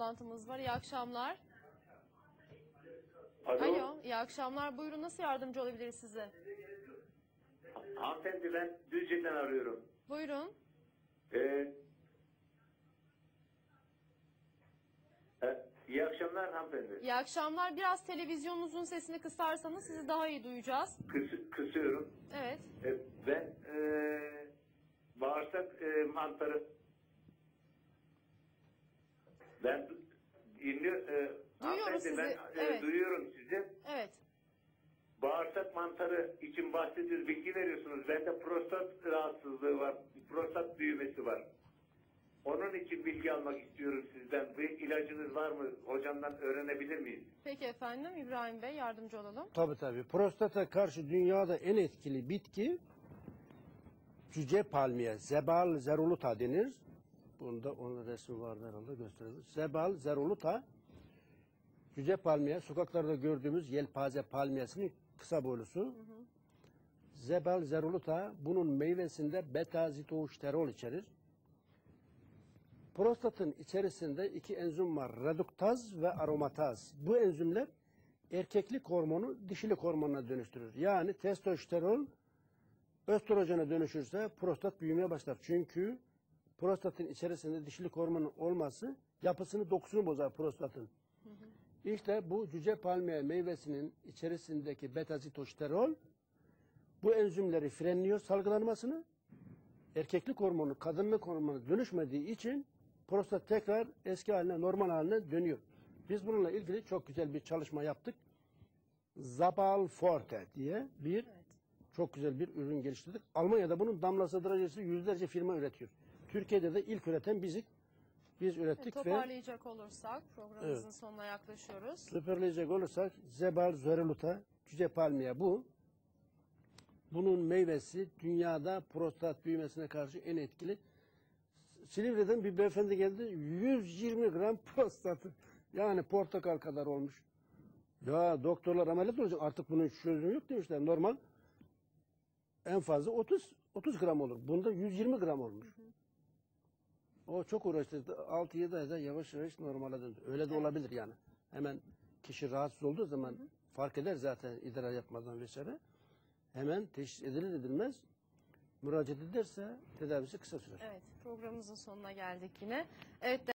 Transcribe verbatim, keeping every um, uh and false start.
bağlantımız var. İyi akşamlar. Alo. Alo, iyi akşamlar. Buyurun, nasıl yardımcı olabiliriz size? Hanımefendi, ben Düzce'den arıyorum. Buyurun. Ee, e, iyi akşamlar hanımefendi. İyi akşamlar. Biraz televizyonunuzun sesini kısarsanız sizi daha iyi duyacağız. Kıs, kısıyorum. Evet. Ee, ben e, bağırsak e, mantarı ben dinliyor, e, Duyuyoruz sizi. Ben, e, Evet. duyuyorum sizi. Evet. Bağırsak mantarı için bahsediyoruz, bilgi veriyorsunuz. Bende prostat rahatsızlığı var, prostat büyümesi var. Onun için bilgi almak istiyorum sizden. Bir ilacınız var mı? Hocamdan öğrenebilir miyiz? Peki efendim, İbrahim Bey yardımcı olalım. Tabii tabii. Prostata karşı dünyada en etkili bitki cüce palmiye, Zebal zeruluta denir. Bunda onun resmi vardı herhalde, gösterilir. Zebal zeruluta, cüce palmiye, sokaklarda gördüğümüz yelpaze palmiyesinin kısa boylusu. Hı hı. Zebal zeruluta, bunun meyvesinde beta-zitouşterol içerir. Prostatın içerisinde iki enzim var. Reduktaz ve aromataz. Bu enzimler erkeklik hormonu dişilik hormonuna dönüştürür. Yani testosteron östrojene dönüşürse prostat büyümeye başlar. Çünkü prostatın içerisinde dişilik hormonu olması yapısını, dokusunu bozar prostatın. Hı hı. İşte bu cüce palmiye meyvesinin içerisindeki beta-zitosterol bu enzimleri frenliyor salgılanmasını. Erkeklik hormonu, kadınlık hormonu dönüşmediği için prostat tekrar eski haline, normal haline dönüyor. Biz bununla ilgili çok güzel bir çalışma yaptık. Zabal Forte diye bir evet. çok güzel bir ürün geliştirdik. Almanya'da bunun damlası derecesi yüzlerce firma üretiyor. Türkiye'de de ilk üreten bizik. Biz ürettik evet, ve... Toparlayacak olursak, programımızın evet. sonuna yaklaşıyoruz. Toparlayacak olursak, Zebal zeruluta, cüce palmiye bu. Bunun meyvesi dünyada prostat büyümesine karşı en etkili. Silivri'den bir beyefendi geldi, yüz yirmi gram prostatı. Yani portakal kadar olmuş. Ya doktorlar ameliyat olacak, artık bunun çözümü yok demişler. Normal en fazla otuz otuz gram olur. Bunda yüz yirmi gram olmuş. Hı hı. O çok uğraştı. altı yedi ayda yavaş yavaş normale döndü. Öyle de evet. olabilir yani. Hemen kişi rahatsız olduğu zaman hı hı. fark eder zaten idrar yapmadan vesaire. Hemen teşhis edilir edilmez müracaat ederse tedavisi kısa sürer. Evet, programımızın sonuna geldik yine. Evet.